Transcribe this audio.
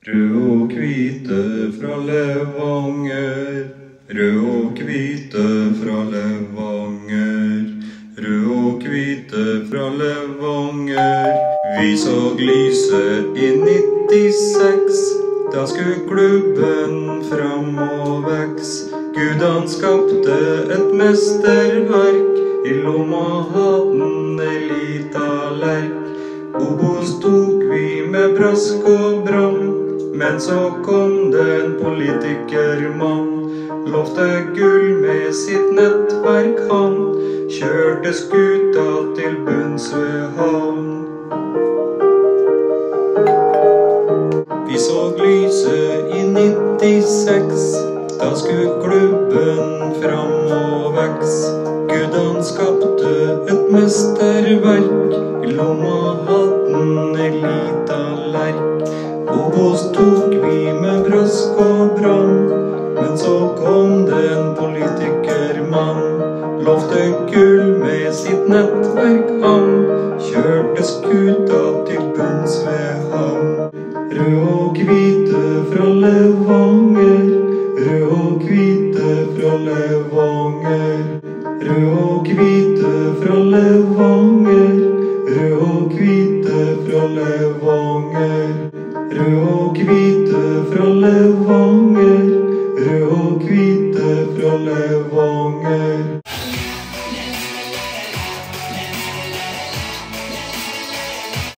Rød og hvite fra Levanger, rød og hvite fra Levanger, rød og hvite fra Levanger. Vi så lyset i 96, da skulle klubben fram og veks. Gudene skapte et mesterverk, i lomma hadden ei lita lerk. Obos tok vi med brask og bram, men så kom det en politikermann. Lovte gull med sitt nettverk han, kjørte skuta til bunns ved havn. Vi så lyset i 96, da skulle klubben fram og veks. Gudene skapte et mesterverk, i lomma hadden ei lita lerk. Obos tok vi med brask og bram, men så kom det en politikermann. Lovte gull med sitt nettverk han, kjørte skuta til bunns ved havn. Rød og hvite fra Levanger, rød og hvite fra Levanger, rød og hvite fra Levanger, rød og hvite fra Levanger, rød og hvite